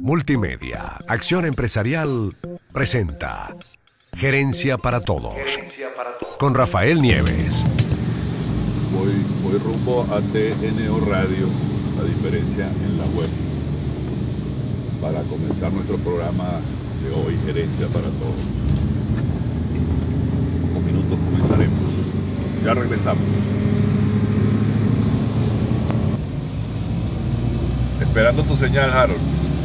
Multimedia, Acción Empresarial, presenta Gerencia para Todos, con Rafael Nieves. Voy rumbo a TNO Radio, La Diferencia en la Web, para comenzar nuestro programa de hoy, Gerencia para Todos. En pocos minutos comenzaremos. Ya regresamos. Esperando tu señal, Harold.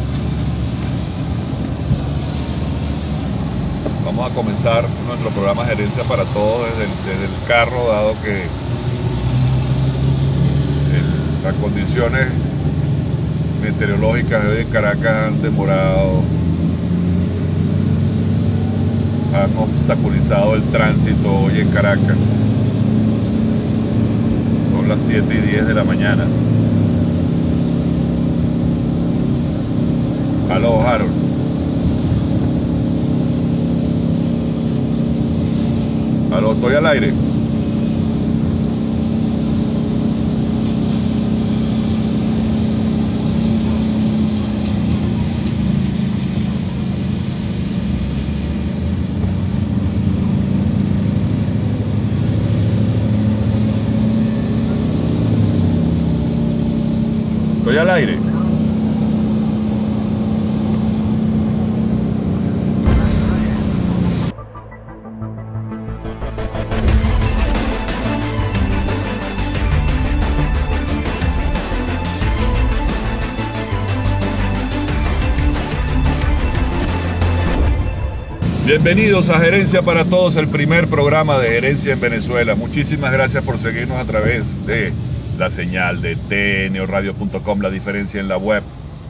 Vamos a comenzar nuestro programa Gerencia para Todos desde el carro, dado que las condiciones meteorológicas de hoy en Caracas han obstaculizado el tránsito hoy en Caracas. Son las 7:10 de la mañana. Aló, Harold. Aló, estoy al aire. Estoy al aire. Bienvenidos a Gerencia para Todos, el primer programa de gerencia en Venezuela. Muchísimas gracias por seguirnos a través de la señal de tnoradio.com, La Diferencia en la Web.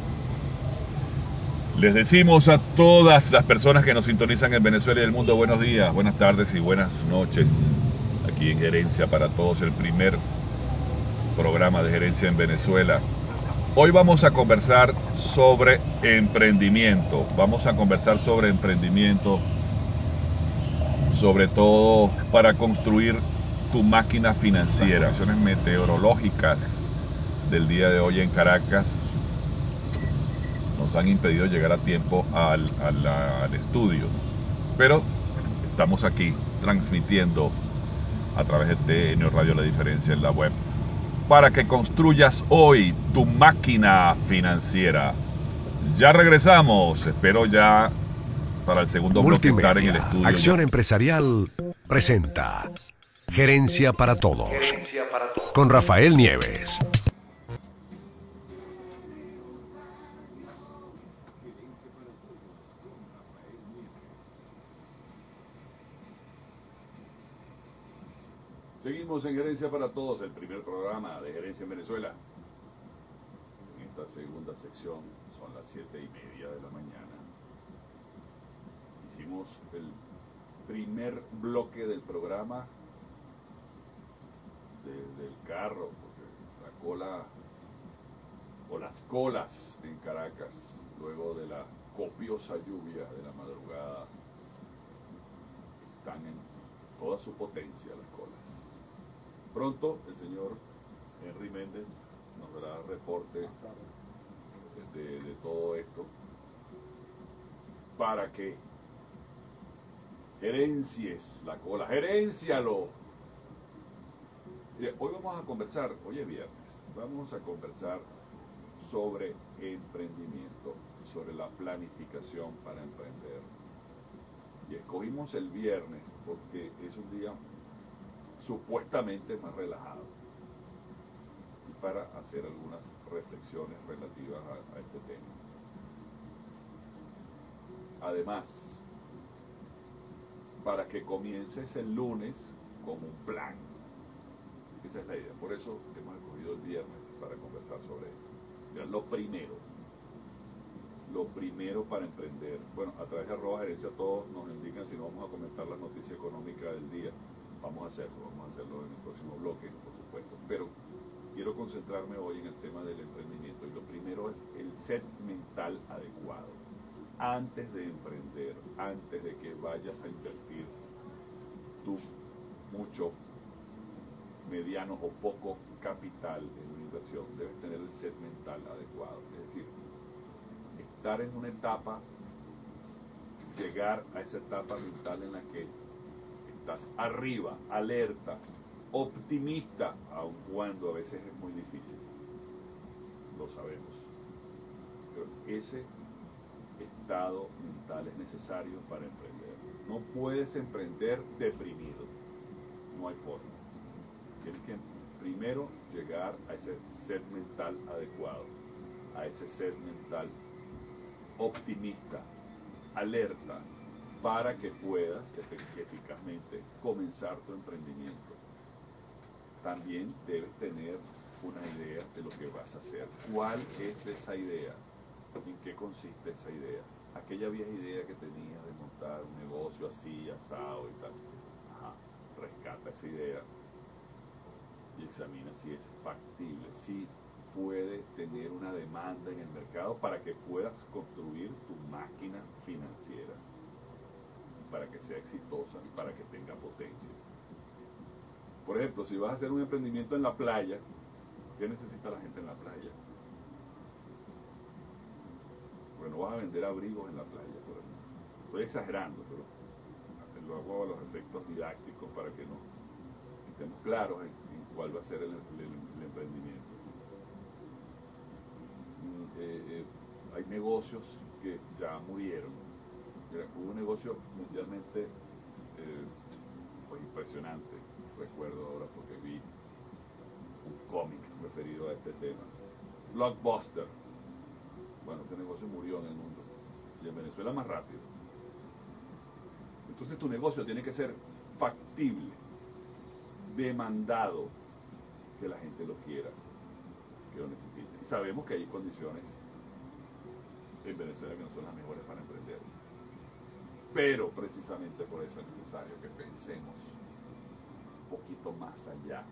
Les decimos a todas las personas que nos sintonizan en Venezuela y el mundo buenos días, buenas tardes y buenas noches. Aquí en Gerencia para Todos, el primer programa de gerencia en Venezuela. Hoy vamos a conversar sobre emprendimiento. Vamos a conversar sobre emprendimiento, sobre todo para construir tu máquina financiera. Las condiciones meteorológicas del día de hoy en Caracas nos han impedido llegar a tiempo al estudio, pero estamos aquí transmitiendo a través de TNO Radio, La Diferencia en la Web, para que construyas hoy tu máquina financiera. Ya regresamos, espero ya para el segundo bloque estar en el estudio. Acción Empresarial presenta Gerencia para Todos, con Rafael Nieves. Seguimos en Gerencia para Todos, el primer programa de gerencia en Venezuela. En esta segunda sección son las 7:30 de la mañana. Hicimos el primer bloque del programa desde el carro, porque la cola o las colas en Caracas, luego de la copiosa lluvia de la madrugada, están en toda su potencia las colas. Pronto el señor Henry Méndez nos dará reporte de todo esto para que gerencies la cola, gerencialo. Hoy vamos a conversar, hoy es viernes, vamos a conversar sobre emprendimiento, sobre la planificación para emprender. Y escogimos el viernes porque es un día supuestamente más relajado y para hacer algunas reflexiones relativas a este tema. Además, para que comiences el lunes con un plan. Esa es la idea. Por eso hemos escogido el viernes para conversar sobre esto. Mira, lo primero para emprender. Bueno, a través de @gerencia todos nos indican si no vamos a comentar la noticia económica del día. Vamos a hacerlo en el próximo bloque, por supuesto. Pero quiero concentrarme hoy en el tema del emprendimiento. Y lo primero es el set mental adecuado. Antes de emprender, antes de que vayas a invertir tú mucho, mediano o poco capital en una inversión, debes tener el set mental adecuado. Es decir, estar en una etapa, llegar a esa etapa mental en la que estás arriba, alerta, optimista, aun cuando a veces es muy difícil, lo sabemos. Pero ese estado mental es necesario para emprender. No puedes emprender deprimido, no hay forma. Tienes que primero llegar a ese ser mental adecuado, a ese ser mental optimista, alerta, para que puedas eficazmente comenzar tu emprendimiento. También debes tener una idea de lo que vas a hacer. ¿Cuál es esa idea? ¿En qué consiste esa idea? Aquella vieja idea que tenías de montar un negocio así, asado y tal. Ajá, rescata esa idea y examina si es factible, si puede tener una demanda en el mercado para que puedas construir tu máquina financiera, para que sea exitosa y para que tenga potencia. Por ejemplo, si vas a hacer un emprendimiento en la playa, ¿qué necesita la gente en la playa? Bueno, vas a vender abrigos en la playa, por ejemplo. Estoy exagerando, pero lo hago a los efectos didácticos para que no estemos claros en cuál va a ser el emprendimiento. Hay negocios que ya murieron. Hubo un negocio mundialmente pues impresionante, recuerdo ahora porque vi un cómic referido a este tema. Blockbuster. Bueno, ese negocio murió en el mundo y en Venezuela más rápido. Entonces tu negocio tiene que ser factible, demandado, que la gente lo quiera, que lo necesite. Y sabemos que hay condiciones en Venezuela que no son las mejores para emprender. Pero precisamente por eso es necesario que pensemos un poquito más allá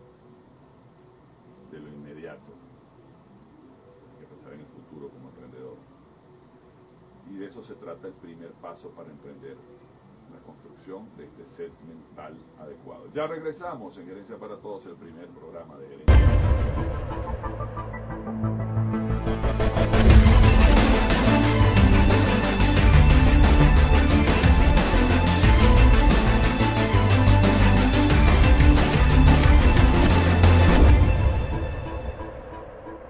de lo inmediato, que pensar en el futuro como emprendedor. Y de eso se trata el primer paso para emprender, la construcción de este set mental adecuado. Ya regresamos en Gerencia para Todos, el primer programa de gerencia.